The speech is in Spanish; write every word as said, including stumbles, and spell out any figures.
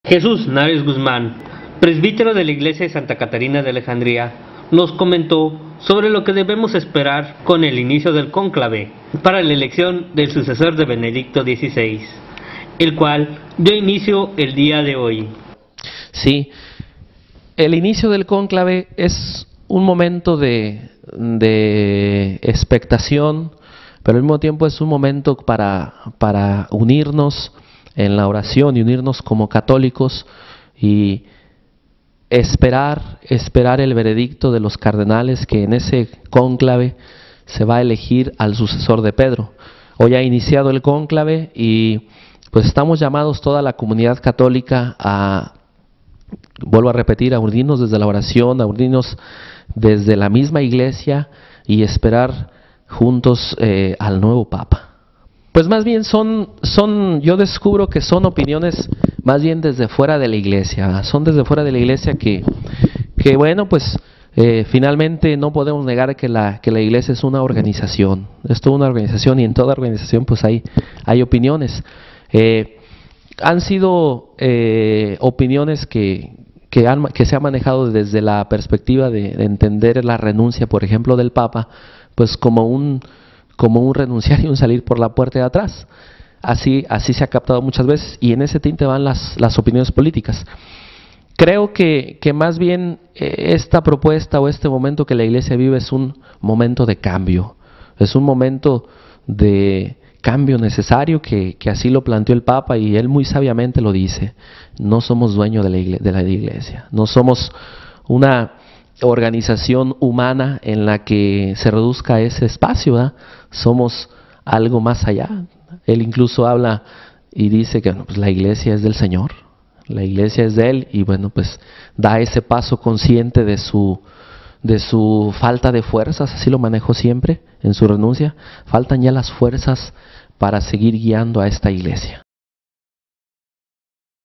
Jesús Nares Guzmán, presbítero de la Iglesia de Santa Catarina de Alejandría, nos comentó sobre lo que debemos esperar con el inicio del cónclave para la elección del sucesor de Benedicto dieciséis, el cual dio inicio el día de hoy. Sí, el inicio del cónclave es un momento de, de expectación, pero al mismo tiempo es un momento para, para unirnos en la oración y unirnos como católicos y esperar, esperar el veredicto de los cardenales, que en ese cónclave se va a elegir al sucesor de Pedro. Hoy ha iniciado el cónclave y pues estamos llamados toda la comunidad católica a, vuelvo a repetir, a unirnos desde la oración, a unirnos desde la misma iglesia y esperar juntos eh, al nuevo Papa. Pues más bien son, son, yo descubro que son opiniones más bien desde fuera de la iglesia, son desde fuera de la iglesia que, que bueno, pues eh, finalmente no podemos negar que la, que la iglesia es una organización, es toda una organización y en toda organización pues hay, hay opiniones. Eh, han sido eh, opiniones que, que, han, que se han manejado desde la perspectiva de, de entender la renuncia, por ejemplo, del Papa, pues como un como un renunciar y un salir por la puerta de atrás. Así, así se ha captado muchas veces y en ese tinte van las, las opiniones políticas. Creo que, que más bien eh, esta propuesta o este momento que la iglesia vive es un momento de cambio, es un momento de cambio necesario que, que así lo planteó el Papa y él muy sabiamente lo dice. No somos dueños de la iglesia, de la iglesia. No somos una organización humana en la que se reduzca ese espacio, ¿verdad? Somos algo más allá. Él incluso habla y dice que bueno, pues la iglesia es del Señor, la iglesia es de Él y bueno, pues da ese paso consciente de su, de su falta de fuerzas, así lo manejó siempre en su renuncia. Faltan ya las fuerzas para seguir guiando a esta iglesia.